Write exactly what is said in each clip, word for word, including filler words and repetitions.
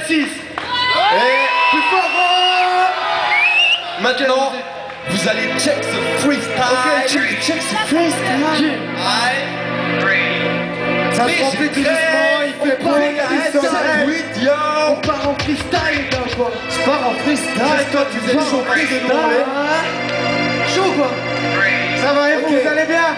six. Et plus fort. Maintenant, vous allez check ce freestyle. Ok, check, check ce freestyle. Ça se remplit tout doucement, il fait beau, il s'arrête. On part en freestyle là quoi. Je pars en freestyle. Toi tu fais chaud pris de nous. Chaud quoi. Ça va et vous, vous allez bien?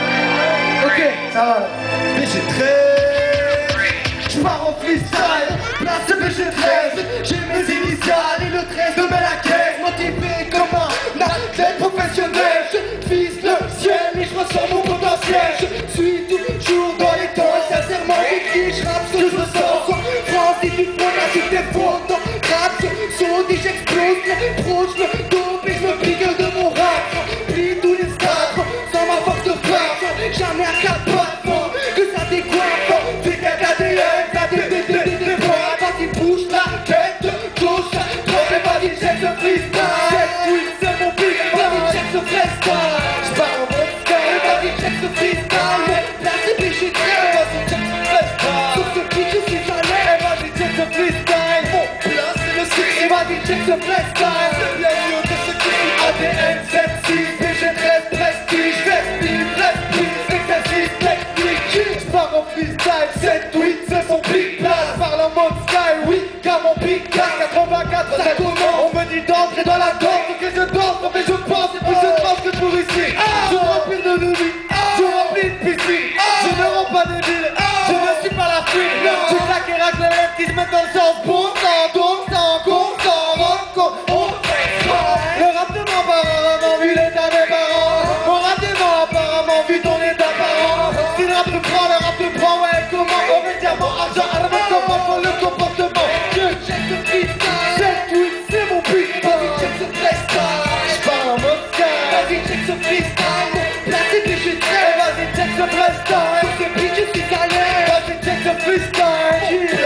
Ok, ça va. B G treize. Je pars en freestyle, place de B G treize. J'ai mes initiales et le treize de mets la caisse. Motivé comme un athlète professionnel. Je vise le ciel et je ressens mon potentiel. Je suis toujours dans les temps et sincèrement écrit. Je rappe ce que je ressens. France, si tu prends la suite des fautes. Rap, son dit j'explose les pros. Je me dope et je me pique de mon rap. Plie tous les sabres sans ma force de frappe. Jamais à quatre pattes, que ça décoiffe. Tu es qu'un A D N, ça te dédé. Vas-y bouge la tête de gauche. Trop et vas-y check ce freestyle. Check oui c'est mon beat. Vas-y check ce freestyle. J'pars en mode sky. Vas-y check ce freestyle. Là c'est B G treize. Vas-y check ce freestyle. Sur ce beat je suis à l'aise. Vas-y check ce freestyle. Mon plat c'est le six. Et vas-y check ce freestyle. C'est bien mieux que ce qui est A D N sept six. B G treize prestige. Festive, prestige. Exercice technique. J'pars en freestyle. sept huit c'est son big place. Parle en mode sky. Oui car mon big place. quatre-vingt-quatre ça commence. On me dit d'entrer dans la danse. Ok je danse. Non mais je pense. Et puis je pense que pour ici. Je remplis de nouilles. Je remplis de piscine. Je ne rends pas des villes. Je ne suis pas la fuite. Tu claques et racle les lèvres qui se mettent dans le sens. Bon sang donc sans con sans rendre compte. On fait ça. Le rap de mon apparemment vu l'état des parents. Mon rap de mon apparemment vu ton état parent. Si le rap te prend, le rap te prend. Ouais comment on met diamant argent à la main. Comment pour le comportement. Je check ce freestyle. sept huit c'est mon but. Vas-y check ce freestyle. J'pars en mode sky. Vas-y check ce freestyle. Là c'est que je trais. Vas-y check ce freestyle. Sur ce beat je suis à l'aise. Vas-y check ce freestyle.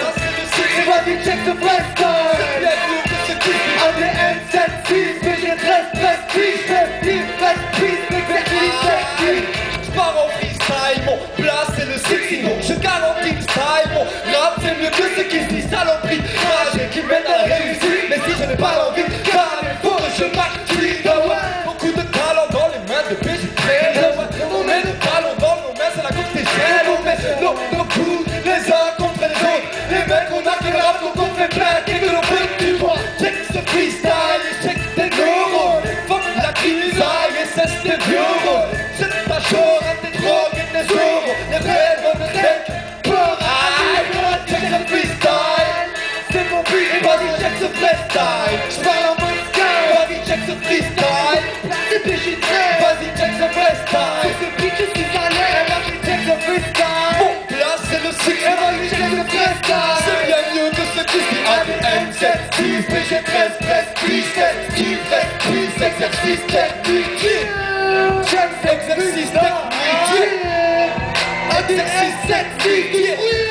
Vas-y check ce freestyle. A D N sept six. B G treize prestige. Festive, prestige. Exercice technique. J'pars en freestyle, mon plat c'est le six. Donc je garantis le style. Mon rap c'est mieux que ce qui se dit saloperie. Rage qui mène à la réussite. Mais si je n'ai pas l'envie, car il faut que je m'active. Beaucoup de talent dans les mains de B G treize. On met le ballon dans nos mains, c'est la course des chaînes. On met nos, nos coups les uns contre les autres. Les mecs on a qui le rap donc on fait plein et que l'on peut tu vois. Check ce freestyle et check tes neurones. Fuck la grisaille et cesse tes neurones. C'est ta chore, tes drogues et tes euros. Les rêves de tech, peur, aïe. Check ce freestyle, c'est mon but. Et vas-y check ce freestyle. J'parle en mode sky. Vas-y check ce freestyle. Là c'est B G treize. Vas-y check ce freestyle. Sur ce beat je suis à l'aise. Vas-y check ce freestyle. Mon place c'est le six. Et vas-y check ce freestyle. C'est bien mieux que ce qui se dit A D N sept six. B G treize prestige. Festive, festive. Exercice technique. Check ce Exercice technique. A D N sept six.